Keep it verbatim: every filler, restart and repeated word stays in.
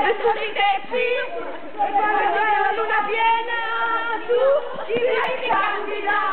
e sono i teppi, e quando c'è la luna piena, tu ci vieni candida.